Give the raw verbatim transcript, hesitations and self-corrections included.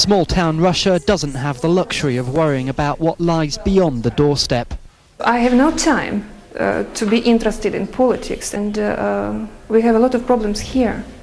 Small-town Russia doesn't have the luxury of worrying about what lies beyond the doorstep. I have no time uh, to be interested in politics, and uh, uh, we have a lot of problems here.